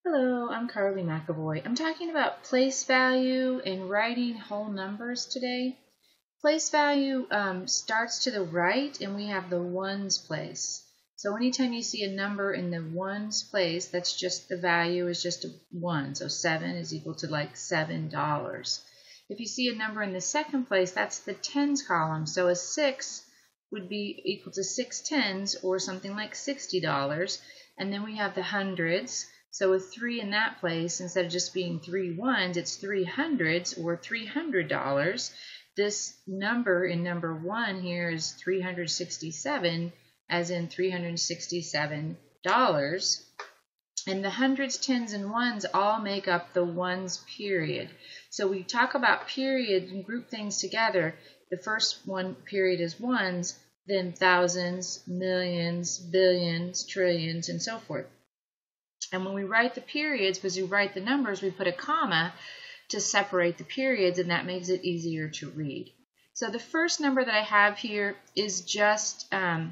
Hello, I'm Carly McAvoy. I'm talking about place value and writing whole numbers today. Place value starts to the right and we have the ones place. So anytime you see a number in the ones place, that's just the value is just a 1. So 7 is equal to like $7. If you see a number in the second place, that's the tens column. So a 6 would be equal to 6 tens or something like $60. And then we have the hundreds. So with 3 in that place, instead of just being 3 ones, it's 3 hundreds or $300. This number in number 1 here is 367, as in $367. And the hundreds, tens, and ones all make up the ones period. So we talk about periods and group things together. The first one period is ones, then thousands, millions, billions, trillions, and so forth. And when we write the periods, because we write the numbers, we put a comma to separate the periods, and that makes it easier to read. So the first number that I have here is just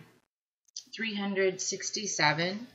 367.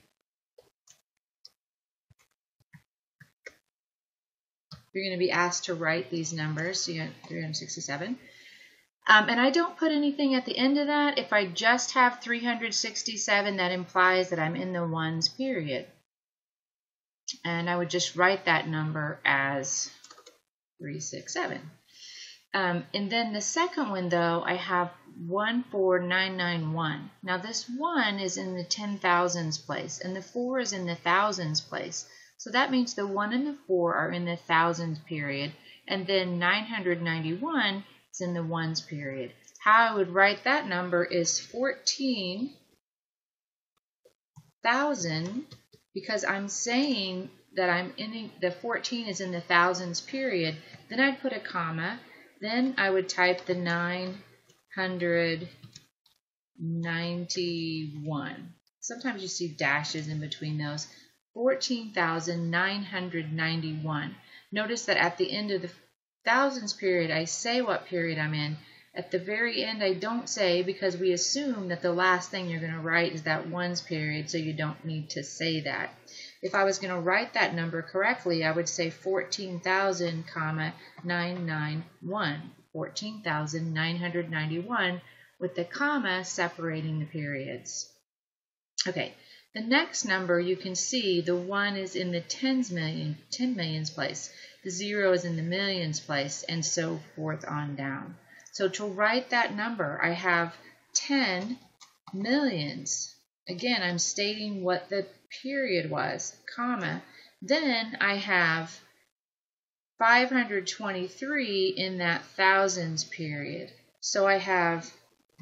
You're going to be asked to write these numbers, so you have 367. And I don't put anything at the end of that. If I just have 367, that implies that I'm in the ones period. And I would just write that number as 367. And then the second one, though, I have 14991. Now this 1 is in the 10,000s place, and the 4 is in the thousands place. So that means the 1 and the 4 are in the thousands period, and then 991 is in the ones period. How I would write that number is 14,000, because I'm saying that I'm in the 14 is in the thousands period. Then I'd put a comma. Then I would type the 991. Sometimes you see dashes in between those. 14,991. Notice that at the end of the thousands period, I say what period I'm in. At the very end, I don't say, because we assume that the last thing you're going to write is that ones period, so you don't need to say that. If I was going to write that number correctly, I would say 14,991. 14,991 with the comma separating the periods. Okay, the next number you can see the 1 is in the 10 millions place, the 0 is in the millions place, and so forth on down. So to write that number, I have 10 millions. Again, I'm stating what the period was, comma. Then I have 523 in that thousands period. So I have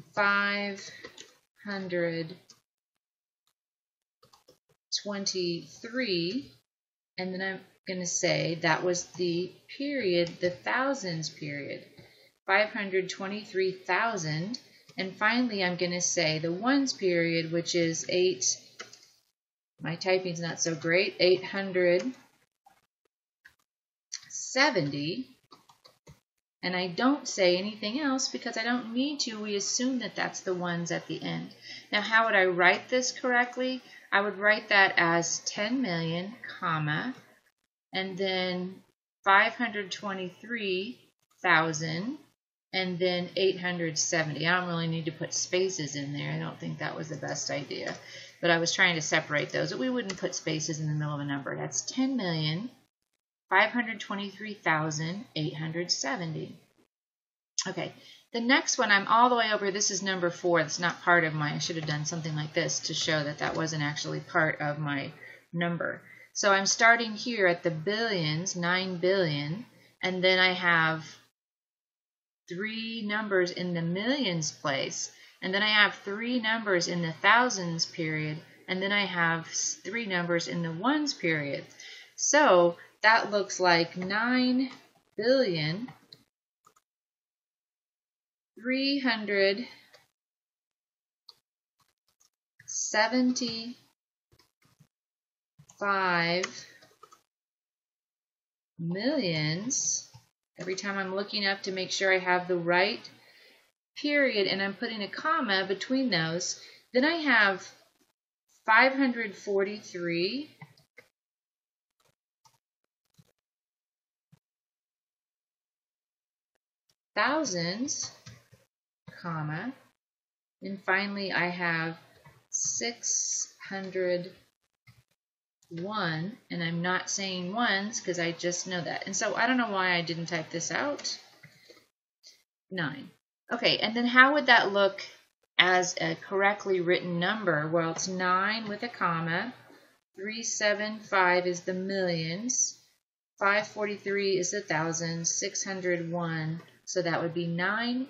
523, and then I'm going to say that was the period, the thousands period. 523,000. And finally, I'm going to say the ones period, which is 8. My typing's not so great. 870. And I don't say anything else because I don't need to. We assume that that's the ones at the end. Now, how would I write this correctly? I would write that as 10 million, comma, and then 523,000. And then 870. I don't really need to put spaces in there. I don't think that was the best idea. But I was trying to separate those. But we wouldn't put spaces in the middle of a number. That's 10,523,870. Okay. The next one, I'm all the way over. This is number 4. That's not part of my, I should have done something like this to show that that wasn't actually part of my number. So I'm starting here at the billions, 9 billion. And then I have 3 numbers in the millions place, and then I have 3 numbers in the thousands period, and then I have 3 numbers in the ones period. So that looks like 9,375 millions. Every time I'm looking up to make sure I have the right period and I'm putting a comma between those, then I have 543 thousands, comma, and finally I have 601, and I'm not saying ones because I just know that. And so I don't know why I didn't type this out. 9. Okay, and then how would that look as a correctly written number? Well, it's 9 with a comma, 375 is the millions, 543 is the thousands, 601, so that would be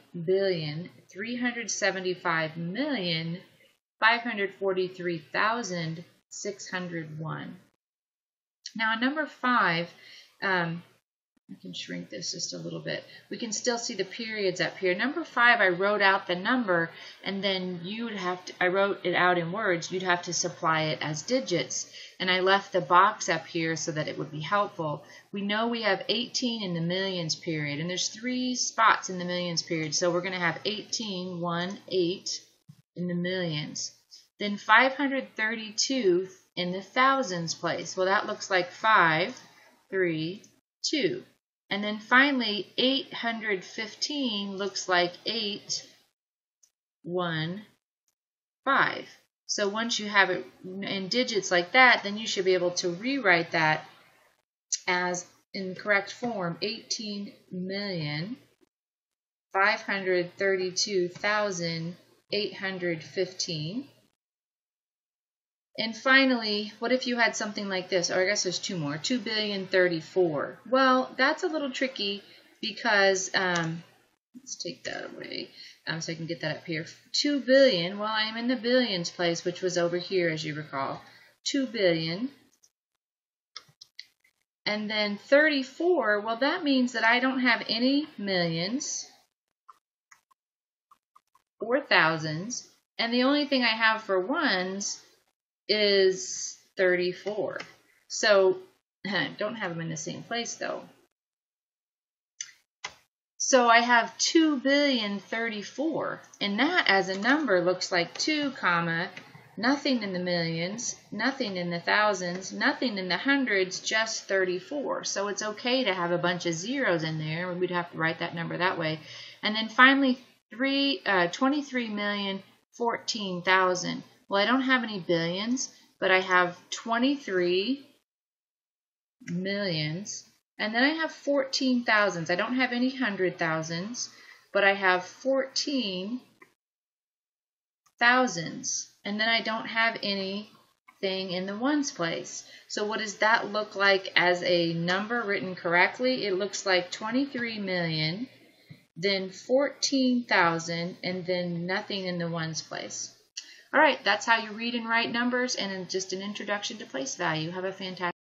9,375,543,601. Now, in number 5, I can shrink this just a little bit. We can still see the periods up here. Number 5, I wrote out the number, and then I wrote it out in words. You'd have to supply it as digits. And I left the box up here so that it would be helpful. We know we have 18 in the millions period, and there's 3 spots in the millions period. So we're going to have 18, 1, 8 in the millions. Then 532 in the thousands place. Well, that looks like 5, 3, 2. And then finally, 815 looks like 8, 1, 5. So once you have it in digits like that, then you should be able to rewrite that as in correct form, 18,532,815. And finally, what if you had something like this? Or I guess there's 2 more. 2,034,000,034. Well, that's a little tricky because, let's take that away so I can get that up here. 2 billion, well, I'm in the billions place, which was over here, as you recall. 2 billion. And then 34, well, that means that I don't have any millions or thousands. And the only thing I have for ones is 34. So I don't have them in the same place though. So I have 2,034,000,034, and that as a number looks like 2, comma, nothing in the millions, nothing in the thousands, nothing in the hundreds, just 34. So it's okay to have a bunch of zeros in there. We'd have to write that number that way. And then finally 23,014,000. Well, I don't have any billions, but I have 23 millions. And then I have 14 thousands. I don't have any 100,000s, but I have 14 thousands. And then I don't have anything in the ones place. So what does that look like as a number written correctly? It looks like 23 million, then 14,000, and then nothing in the ones place. All right, that's how you read and write numbers, and just an introduction to place value. Have a fantastic